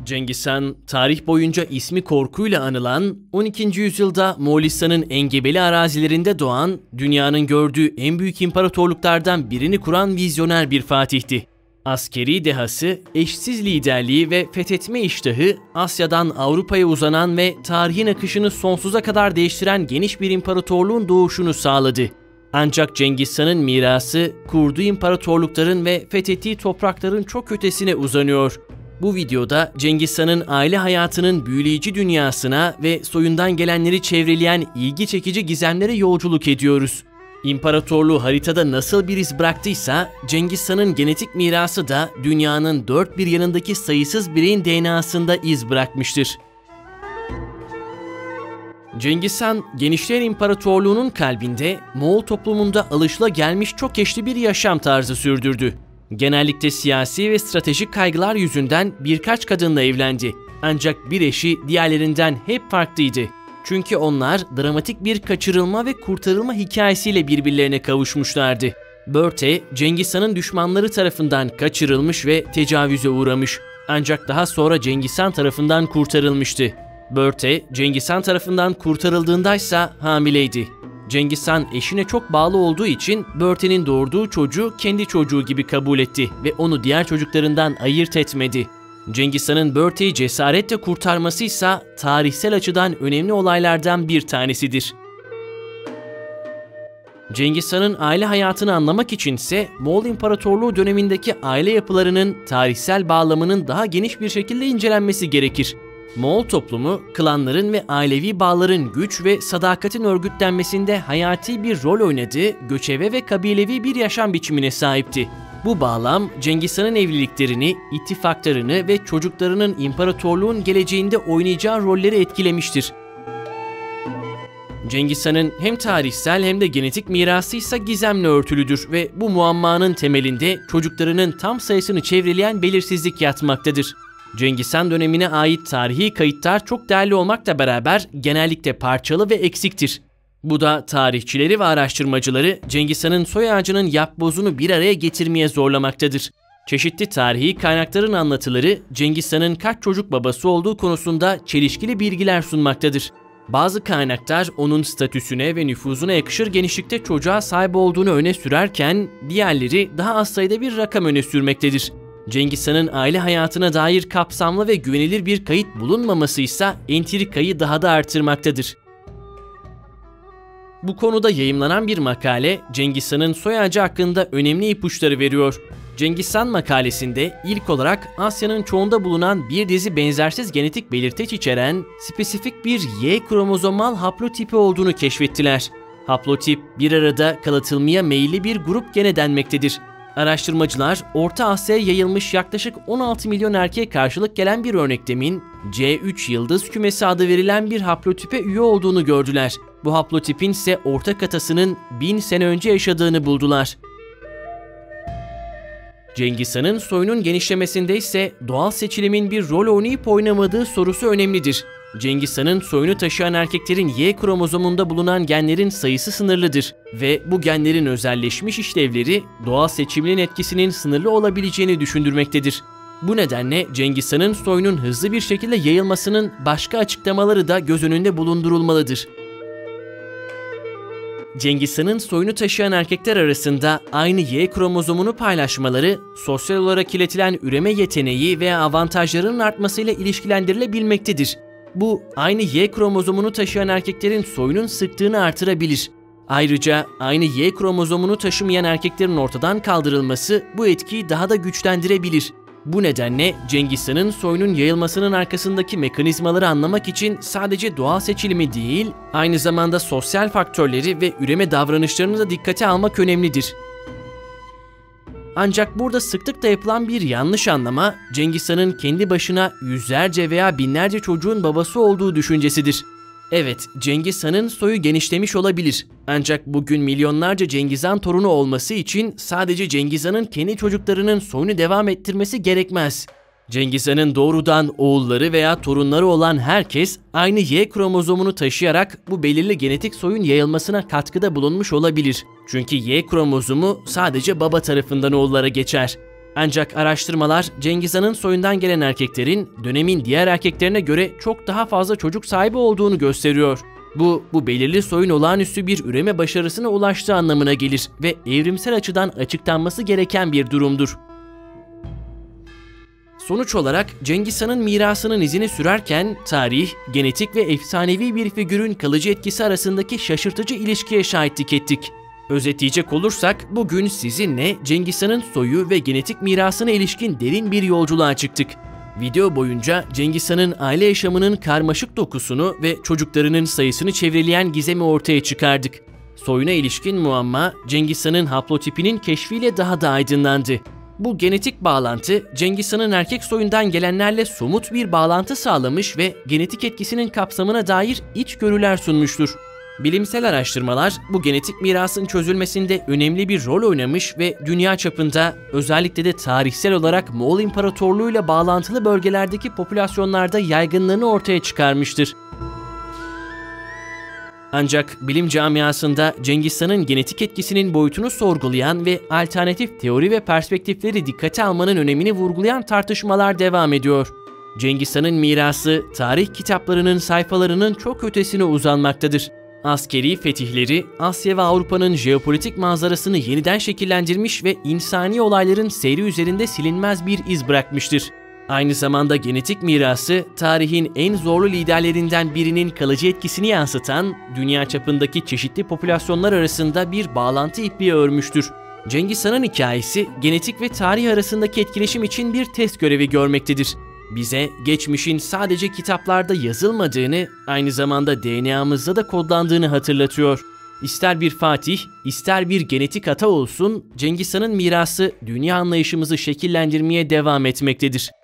Cengiz Han, tarih boyunca ismi korkuyla anılan, 12. yüzyılda Moğolistan'ın engebeli arazilerinde doğan, dünyanın gördüğü en büyük imparatorluklardan birini kuran vizyoner bir fatihti. Askeri dehası, eşsiz liderliği ve fethetme iştahı, Asya'dan Avrupa'ya uzanan ve tarihin akışını sonsuza kadar değiştiren geniş bir imparatorluğun doğuşunu sağladı. Ancak Cengiz Han'ın mirası, kurduğu imparatorlukların ve fethettiği toprakların çok ötesine uzanıyor. Bu videoda Cengiz Han'ın aile hayatının büyüleyici dünyasına ve soyundan gelenleri çevreleyen ilgi çekici gizemlere yolculuk ediyoruz. İmparatorluğu haritada nasıl bir iz bıraktıysa, Cengiz Han'ın genetik mirası da dünyanın dört bir yanındaki sayısız bireyin DNA'sında iz bırakmıştır. Cengiz Han, genişleyen imparatorluğunun kalbinde, Moğol toplumunda alışılagelmiş çok eşli bir yaşam tarzı sürdürdü. Genellikle siyasi ve stratejik kaygılar yüzünden birkaç kadınla evlendi. Ancak bir eşi diğerlerinden hep farklıydı. Çünkü onlar dramatik bir kaçırılma ve kurtarılma hikayesiyle birbirlerine kavuşmuşlardı. Börte, Cengiz Han'ın düşmanları tarafından kaçırılmış ve tecavüze uğramış. Ancak daha sonra Cengiz Han tarafından kurtarılmıştı. Börte, Cengiz Han tarafından kurtarıldığındaysa hamileydi. Cengiz Han eşine çok bağlı olduğu için Börte'nin doğurduğu çocuğu kendi çocuğu gibi kabul etti ve onu diğer çocuklarından ayırt etmedi. Cengiz Han'ın Börte'yi cesaretle kurtarması ise tarihsel açıdan önemli olaylardan bir tanesidir. Cengiz Han'ın aile hayatını anlamak içinse Moğol İmparatorluğu dönemindeki aile yapılarının tarihsel bağlamının daha geniş bir şekilde incelenmesi gerekir. Moğol toplumu, klanların ve ailevi bağların güç ve sadakatin örgütlenmesinde hayati bir rol oynadığı göçebe ve kabilevi bir yaşam biçimine sahipti. Bu bağlam, Cengiz Han'ın evliliklerini, ittifaklarını ve çocuklarının imparatorluğun geleceğinde oynayacağı rolleri etkilemiştir. Cengiz Han'ın hem tarihsel hem de genetik mirası ise gizemle örtülüdür ve bu muammanın temelinde çocuklarının tam sayısını çevreleyen belirsizlik yatmaktadır. Cengiz Han dönemine ait tarihi kayıtlar çok değerli olmakla beraber genellikle parçalı ve eksiktir. Bu da tarihçileri ve araştırmacıları Cengiz Han'ın soy ağacının yapbozunu bir araya getirmeye zorlamaktadır. Çeşitli tarihi kaynakların anlatıları Cengiz Han'ın kaç çocuk babası olduğu konusunda çelişkili bilgiler sunmaktadır. Bazı kaynaklar onun statüsüne ve nüfuzuna yakışır genişlikte çocuğa sahip olduğunu öne sürerken diğerleri daha az sayıda bir rakam öne sürmektedir. Cengiz Han'ın aile hayatına dair kapsamlı ve güvenilir bir kayıt bulunmaması ise entrikayı daha da artırmaktadır. Bu konuda yayımlanan bir makale Cengiz Han'ın soy ağacı hakkında önemli ipuçları veriyor. Cengiz Han makalesinde ilk olarak Asya'nın çoğunda bulunan bir dizi benzersiz genetik belirteç içeren spesifik bir Y kromozomal haplotipi olduğunu keşfettiler. Haplotip bir arada kalıtılmaya meyilli bir grup gene denmektedir. Araştırmacılar Orta Asya'ya yayılmış yaklaşık 16 milyon erkeğe karşılık gelen bir örneklemin C3 yıldız kümesi adı verilen bir haplotipe üye olduğunu gördüler. Bu haplotipin ise ortak atasının 1000 sene önce yaşadığını buldular. Cengiz Han'ın soyunun genişlemesinde ise doğal seçilimin bir rol oynayıp oynamadığı sorusu önemlidir. Cengiz Han'ın soyunu taşıyan erkeklerin Y kromozomunda bulunan genlerin sayısı sınırlıdır ve bu genlerin özelleşmiş işlevleri doğal seçimin etkisinin sınırlı olabileceğini düşündürmektedir. Bu nedenle Cengiz Han'ın soyunun hızlı bir şekilde yayılmasının başka açıklamaları da göz önünde bulundurulmalıdır. Cengiz Han'ın soyunu taşıyan erkekler arasında aynı Y kromozomunu paylaşmaları, sosyal olarak iletilen üreme yeteneği veya avantajlarının artmasıyla ilişkilendirilebilmektedir. Bu, aynı Y kromozomunu taşıyan erkeklerin soyunun sıklığını artırabilir. Ayrıca aynı Y kromozomunu taşımayan erkeklerin ortadan kaldırılması bu etkiyi daha da güçlendirebilir. Bu nedenle Cengiz Han'ın soyunun yayılmasının arkasındaki mekanizmaları anlamak için sadece doğal seçilimi değil, aynı zamanda sosyal faktörleri ve üreme davranışlarını da dikkate almak önemlidir. Ancak burada sıklıkla yapılan bir yanlış anlama, Cengiz Han'ın kendi başına yüzlerce veya binlerce çocuğun babası olduğu düşüncesidir. Evet, Cengiz Han'ın soyu genişlemiş olabilir. Ancak bugün milyonlarca Cengiz Han torunu olması için sadece Cengiz Han'ın kendi çocuklarının soyunu devam ettirmesi gerekmez. Cengiz Han'ın doğrudan oğulları veya torunları olan herkes aynı Y kromozomunu taşıyarak bu belirli genetik soyun yayılmasına katkıda bulunmuş olabilir. Çünkü Y kromozomu sadece baba tarafından oğullara geçer. Ancak araştırmalar Cengiz Han'ın soyundan gelen erkeklerin dönemin diğer erkeklerine göre çok daha fazla çocuk sahibi olduğunu gösteriyor. Bu belirli soyun olağanüstü bir üreme başarısına ulaştığı anlamına gelir ve evrimsel açıdan açıklanması gereken bir durumdur. Sonuç olarak Cengiz Han'ın mirasının izini sürerken tarih, genetik ve efsanevi bir figürün kalıcı etkisi arasındaki şaşırtıcı ilişkiye şahitlik ettik. Özetleyecek olursak bugün sizinle Cengiz Han'ın soyu ve genetik mirasına ilişkin derin bir yolculuğa çıktık. Video boyunca Cengiz Han'ın aile yaşamının karmaşık dokusunu ve çocuklarının sayısını çevreleyen gizemi ortaya çıkardık. Soyuna ilişkin muamma Cengiz Han'ın haplotipinin keşfiyle daha da aydınlandı. Bu genetik bağlantı Cengiz Han'ın erkek soyundan gelenlerle somut bir bağlantı sağlamış ve genetik etkisinin kapsamına dair içgörüler sunmuştur. Bilimsel araştırmalar bu genetik mirasın çözülmesinde önemli bir rol oynamış ve dünya çapında özellikle de tarihsel olarak Moğol İmparatorluğu'yla bağlantılı bölgelerdeki popülasyonlarda yaygınlığını ortaya çıkarmıştır. Ancak bilim camiasında Cengiz Han'ın genetik etkisinin boyutunu sorgulayan ve alternatif teori ve perspektifleri dikkate almanın önemini vurgulayan tartışmalar devam ediyor. Cengiz Han'ın mirası tarih kitaplarının sayfalarının çok ötesine uzanmaktadır. Askeri fetihleri Asya ve Avrupa'nın jeopolitik manzarasını yeniden şekillendirmiş ve insani olayların seyri üzerinde silinmez bir iz bırakmıştır. Aynı zamanda genetik mirası tarihin en zorlu liderlerinden birinin kalıcı etkisini yansıtan dünya çapındaki çeşitli popülasyonlar arasında bir bağlantı ipliği örmüştür. Cengiz Han'ın hikayesi genetik ve tarih arasındaki etkileşim için bir test görevi görmektedir. Bize geçmişin sadece kitaplarda yazılmadığını, aynı zamanda DNA'mızda da kodlandığını hatırlatıyor. İster bir fatih, ister bir genetik ata olsun, Cengiz Han'ın mirası dünya anlayışımızı şekillendirmeye devam etmektedir.